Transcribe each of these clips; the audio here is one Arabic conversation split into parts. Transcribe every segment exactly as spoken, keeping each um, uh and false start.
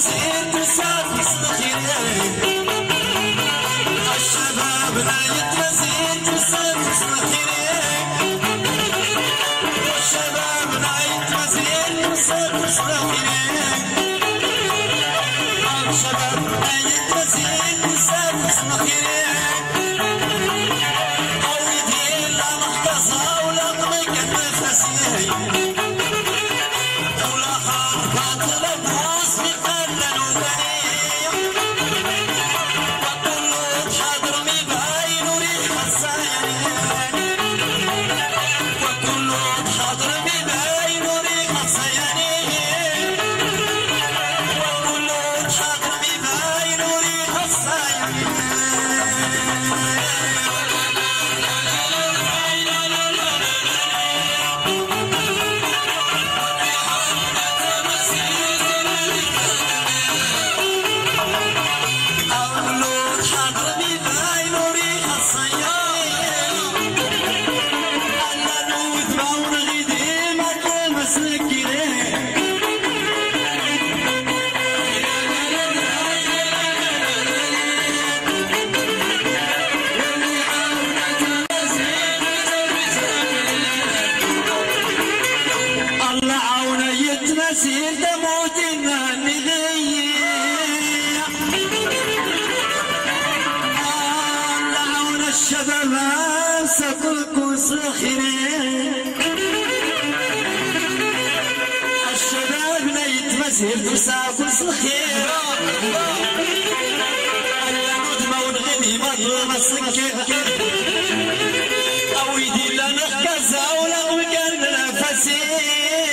يتمسير تسافر الخير الشباب لا يتمسير تسافر الخير الشباب لا يتمسير تسافر الخير الشباب لا يتمسير تسافر الخير أو يدير لا محتصة ولا قضيك النفسي يتمسير تموتنا نغير لعون الشباب سقلكم سخيرين الشباب لا يتمسير تساقل سخير ندمة ونغني مظلمة سكر أو يدي لنا كذا ولا وكان نفسي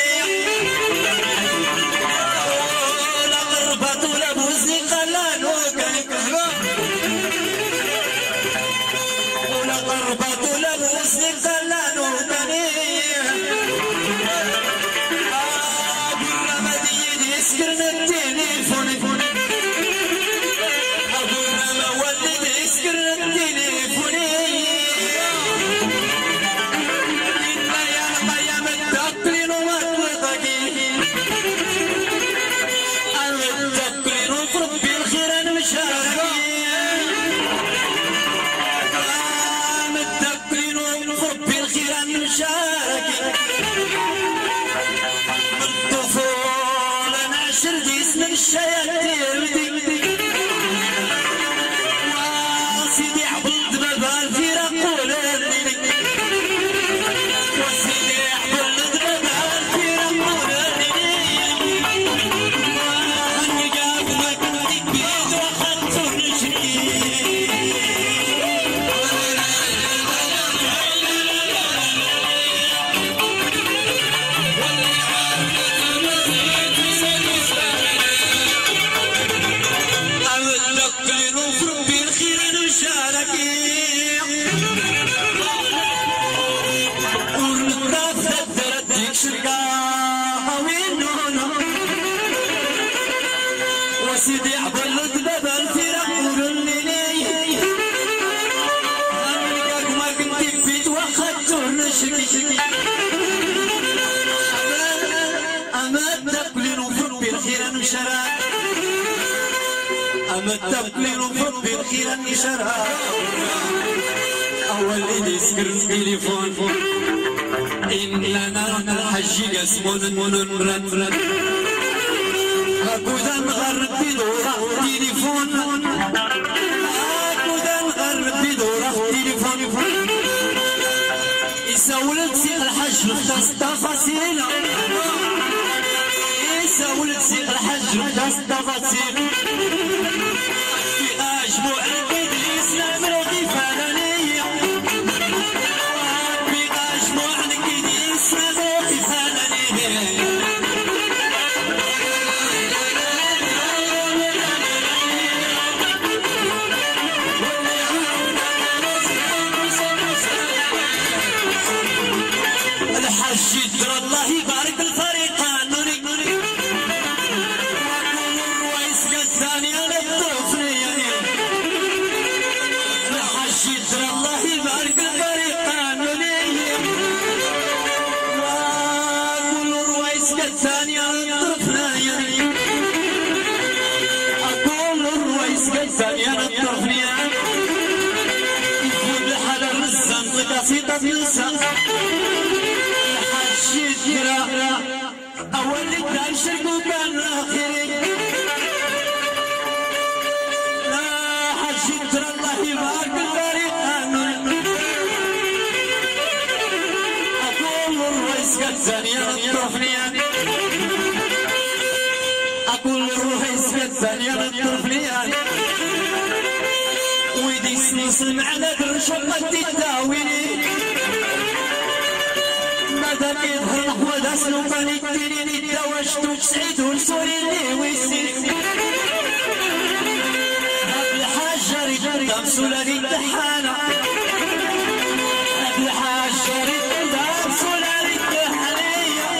سيدي عبد بابا الفراق وقلني أمريكاك ما كنت بيت واخدته نشكي أما تقلين وفرق بالخير نشرا أما تقلين وفرق بالخير نشرا أول إيدي سكر التليفون إن لنا الحج قسمون من رد رد هكذا نغرب بدورة تليفون هكذا نغرب بدورة تليفون يساولت سيق الحج وخداس تفاصيل يساولت سيق الحج وخداس تفاصيل في أجمع البيت الإسلام رغي فلانية في أجمع البيت الإسلام رغي فلانية الحج الله يبارك الفريقان نوري نوري وكل الرئيس طفيسة حشي جرا أول اللي تشركوا كان آخري لا حشي جرا الله يبارك الطريق أقول الرئيس كالزانية الطرفليان أقول الرئيس كالزانية الطرفليان ويدي سنسلم على درشقة التاويني ماذا يظهر نحو ذا سلوكاني الديني دوشتو تسعيد ونسوري اللي ويسيني هاد الحاجة رجال سولاري الدحانة هاد الحاجة رجال سولاري الدحانية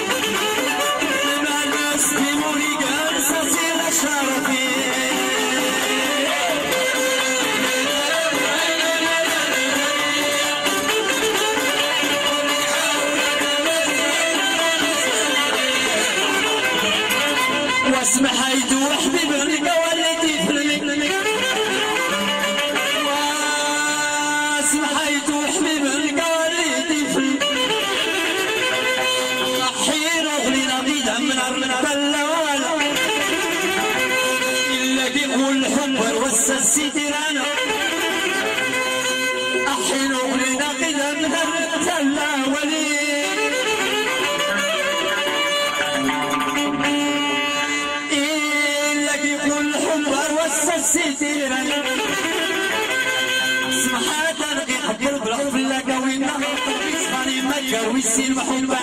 مع الناس بيموني قال ساسير شرفي واسمح ايدو وحبيب عليك وليتي فلمي واسمح ايدو وحبيب عليك وليتي فلمي حين اغلينا غيدا من البلا ولا الا بيقول الحب وسا السيدرانا حين اغلينا غيدا من البلا ولي السيتيران سمحات نقي حبر بلا فلا كوينا قلبي صفاني مكر ويسين محبة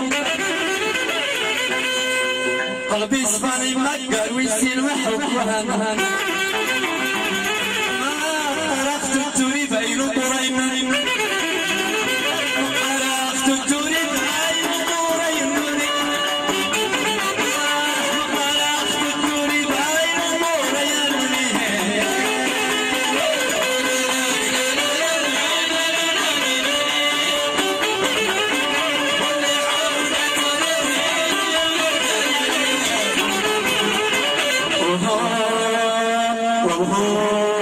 قلبي صفاني مكر ويسين محبة ما عرفت التوري بين قرين عرفت التوري بين قرين Oh